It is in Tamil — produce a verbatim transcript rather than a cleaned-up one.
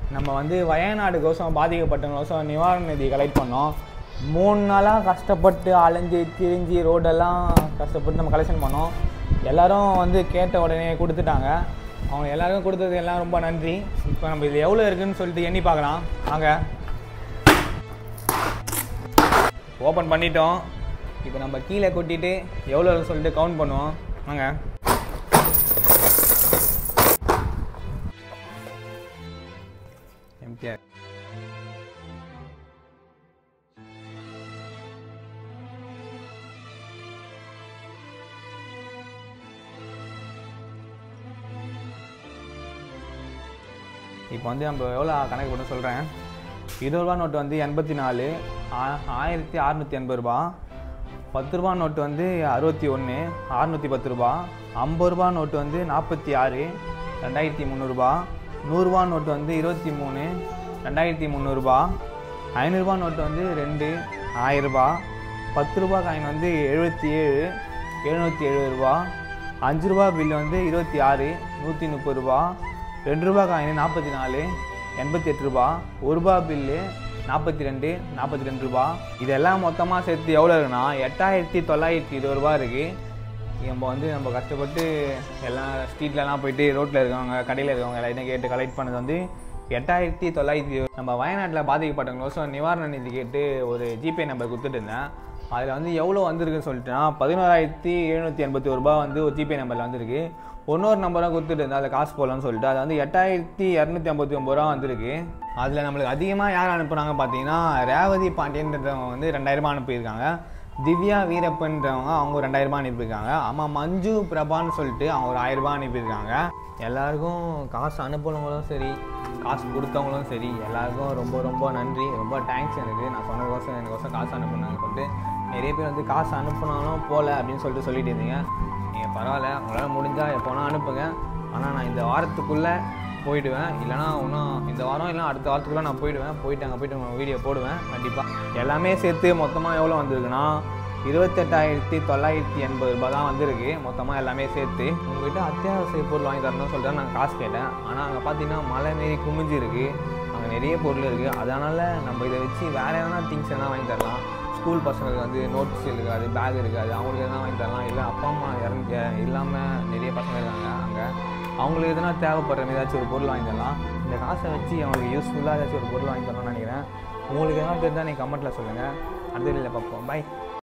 நம்ம வந்து வயநாடுக்கோசம் பாதிக்கப்பட்டவங்களுக்கோசம் நிவாரண நிதி கலெக்ட் பண்ணோம். மூணு நாளாக கஷ்டப்பட்டு அலைஞ்சி திரிஞ்சு ரோடெல்லாம் கஷ்டப்பட்டு நம்ம கலெக்ஷன் பண்ணோம். எல்லோரும் வந்து கேட்ட உடனே கொடுத்துட்டாங்க. அவங்க எல்லாருக்கும் கொடுத்தது எல்லாம் ரொம்ப நன்றி. இப்போ நம்ம இது எவ்வளோ இருக்குதுன்னு சொல்லிட்டு எண்ணி பார்க்கலாம். வாங்க, ஓப்பன் பண்ணிட்டோம். இப்போ நம்ம கீழே கொட்டிட்டு எவ்வளோ சொல்லிட்டு கவுண்ட் பண்ணுவோம். வாங்க. எம்டிஆர் இப்போ வந்து நம்ம எவ்வளோ கணக்கு போட்டு சொல்கிறேன். இருபது ரூபா நோட்டு வந்து எண்பத்தி நாலு ஆயிரத்தி அறநூற்றி எண்பது ரூபா. பத்து ரூபா நோட்டு வந்து அறுபத்தி ஒன்று அறுநூற்றி பத்து ரூபா. ஐம்பது ரூபா நோட்டு வந்து நாற்பத்தி ஆறு ரெண்டாயிரத்தி முந்நூறுரூபா. நூறுரூவா நோட்டு வந்து இருபத்தி மூணு ரெண்டாயிரத்தி முந்நூறுரூபா. ஐநூறுரூபா நோட்டு வந்து ரெண்டு ஆயிரரூபா. பத்து ரூபா காயின் வந்து எழுபத்தி ஏழு எழுநூற்றி எழுபது ரூபா. அஞ்சு ரூபா பில்லு வந்து இருபத்தி ஆறு நூற்றி முப்பது ரூபா. ரெண்டு ரூபா காயின் நாற்பத்தி நாலு எண்பத்தி எட்டு ரூபா. ஒரு ரூபா பில்லு நாற்பத்தி ரெண்டு நாற்பத்தி ரெண்டு ரூபா. இதெல்லாம் மொத்தமாக சேர்த்து எவ்வளோ இருக்குன்னா எட்டாயிரத்தி தொள்ளாயிரத்தி இருபது ரூபா இருக்குது. நம்ம வந்து நம்ம கஷ்டப்பட்டு எல்லாம் ஸ்ட்ரீட்லலாம் போயிட்டு ரோட்டில் இருக்கவங்க கடையில் இருக்கவங்க எல்லாத்தையும் கேட்டு கலெக்ட் பண்ணது வந்து எட்டாயிரத்தி தொள்ளாயிரத்தி இருபது. நம்ம வயநாட்டில் பாதிக்கப்பட்டவங்களுக்கும் நிவாரண நிதி கேட்டு ஒரு ஜிபே நம்பர் கொடுத்துட்டு இருந்தேன். அதில் வந்து எவ்வளோ வந்திருக்குன்னு சொல்லிட்டுனா பதினோராயிரத்தி எழுநூற்றி எண்பத்தி ஒரு ரூபா வந்து ஒரு ஜிபே நம்பரில் வந்துருக்கு. இன்னொரு நம்பராக கொடுத்துட்டு இருந்தால் அதில் காசு போடலான்னு சொல்லிட்டு அது வந்து எட்டாயிரத்தி இரநூத்தி ஐம்பத்தி ஒம்பது ரூபா வந்திருக்கு. அதில் நம்மளுக்கு அதிகமாக யார் அனுப்புகிறாங்க பார்த்தீங்கன்னா ரேவதி பாண்டியன்றவங்க வந்து ரெண்டாயிரரூபா அனுப்பியிருக்காங்க. திவ்யா வீரப்பன்றவங்க அவங்க ரெண்டாயிரரூபா அனுப்பியிருக்காங்க. ஆமாம், மஞ்சு பிரபான்னு சொல்லிட்டு அவங்க ஒரு ஆயிரரூபா அனுப்பியிருக்காங்க. எல்லாருக்கும் காசு அனுப்புனவங்களும் சரி காசு கொடுத்தவங்களும் சரி எல்லாருக்கும் ரொம்ப ரொம்ப நன்றி, ரொம்ப தேங்க்ஸ். எனக்கு நான் சொன்னதுக்கோசம் எனக்கோசம் காசு அனுப்புனாங்க சொல்லிட்டு நிறைய பேர் வந்து காசு அனுப்புனாலும் போகல அப்படின்னு சொல்லிட்டு சொல்லிட்டு இருந்தீங்க. நீங்கள் பரவாயில்ல, உங்களால் முடிஞ்சால் எப்போனா அனுப்புங்க. ஆனால் நான் இந்த வாரத்துக்குள்ளே போயிடுவேன், இல்லைனா இன்னும் இந்த வாரம் இல்லை அடுத்த வாரத்துக்குள்ளே நான் போயிடுவேன். போயிட்டு அங்கே போய்ட்டு உங்கள் வீடியோ போடுவேன் கண்டிப்பாக. எல்லாமே சேர்த்து மொத்தமாக எவ்வளோ வந்திருக்குன்னா இருபத்தெட்டாயிரத்தி தொள்ளாயிரத்தி எண்பது ரூபா தான் வந்திருக்கு மொத்தமாக எல்லாமே சேர்த்து. உங்கள்கிட்ட அத்தியாவசிய பொருள் வாங்கி தரணும்னு சொல்லிட்டு நான் காசு கேட்டேன். ஆனால் அங்கே பார்த்தீங்கன்னா மழை மாரி குமிஞ்சு இருக்குது, அங்கே நிறைய பொருள் இருக்குது. அதனால் நம்ம இதை வச்சு வேறு எதனா திங்ஸ் எதனா வாங்கி தரலாம். ஸ்கூல் பசங்களுக்கு வந்து நோட்ஸ் இருக்காது, பேக் இருக்காது, அவங்களுக்கு எதனா வாங்கி தரலாம். இல்லை அப்பா அம்மா இறங்க இல்லாமல் நிறைய பசங்க இருக்காங்க அங்கே, அவங்களுக்கு எதனா தேவைப்படுற மாதிரி ஏதாச்சும் ஒரு பொருள் வாங்கி தரலாம். இந்த காசை வச்சு அவங்களுக்கு யூஸ்ஃபுல்லாக ஏதாச்சும் ஒரு பொருள் வாங்கி தரணும்னு நினைக்கிறேன். உங்களுக்கு எதனா தெரிஞ்சால் நீங்கள் கமெண்ட்டில் சொல்லுங்கள். அடுத்த வீடியோவில் பார்ப்போம். பை.